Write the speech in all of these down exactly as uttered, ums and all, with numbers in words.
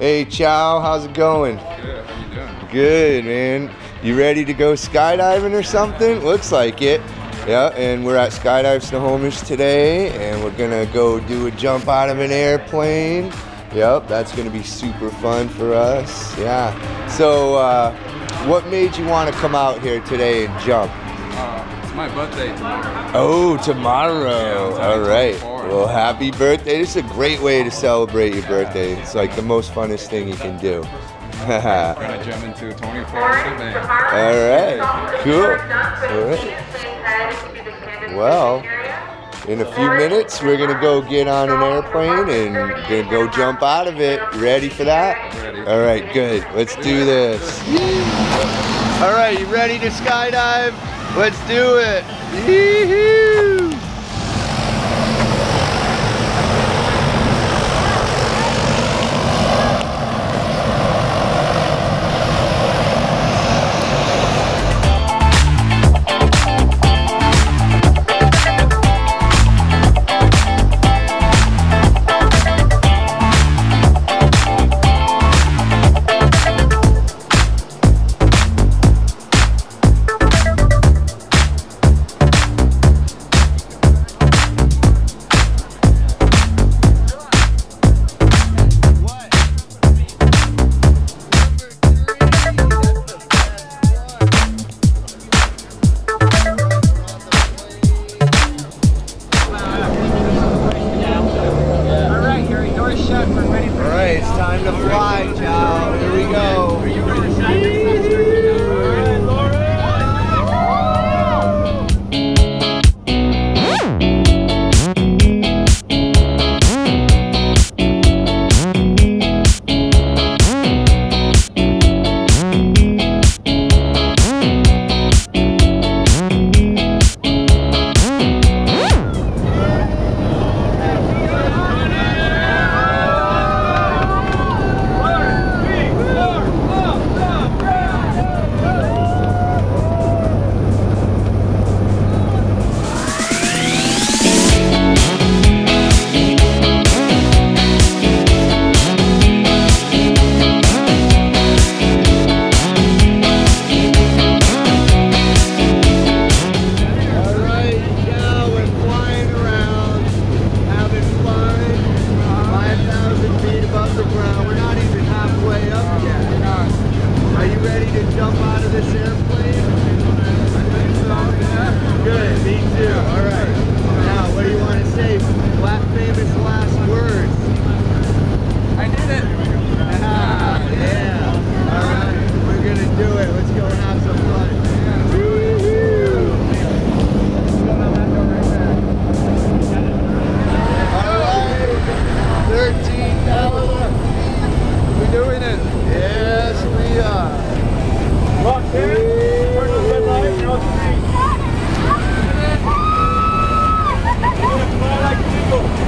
Hey, Chow, how's it going? Good, how you doing? Good, man. You ready to go skydiving or something? Looks like it. Yeah, and we're at Skydive Snohomish today, and we're gonna go do a jump out of an airplane. Yep, that's gonna be super fun for us. Yeah. So, uh, what made you want to come out here today and jump? Uh, it's my birthday tomorrow. Oh, tomorrow. Yeah, all right. twenty-four. Well, happy birthday. This is a great way to celebrate your birthday. It's like the most funnest thing you can do. We're gonna jump into twenty-four today. All right. Cool. All right. Well, in a few minutes, we're gonna go get on an airplane and gonna go jump out of it. You ready for that? Ready. All right, good. Let's do this. All right, you ready to skydive? Let's do it. Yee-hoo! Alright, it's time to fly, Chow. Here we go. Are you ready to Alright, Laura. Jump out of this airplane? Good, me too. All right. Now, what do you want to say? Flat famous last words. I did it! Ah, yeah. All right. We're going to do it. Let's go and have some fun. All right. thirteen thousand. We're doing it! Yes, we are. Lock in, turn the red light, you're on three. You're gonna fly like an eagle.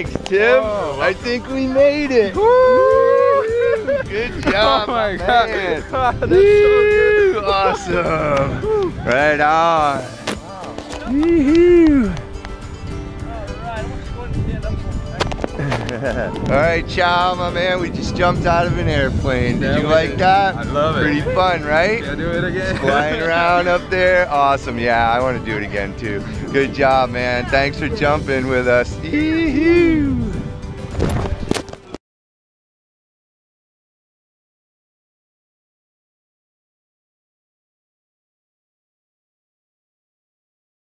Thanks, Tim. Oh, I think we made it. Woo! Good job, Oh my my God. man. That's so good. Woo! Awesome. Right on. Woo-hoo. All right, Chow, my man. We just jumped out of an airplane. Did Yeah, you we like did. that? I love it. Pretty fun, right? Can I do it again? Flying around up there. Awesome. Yeah, I want to do it again too. Good job, man. Thanks for jumping with us. Yee-hoo.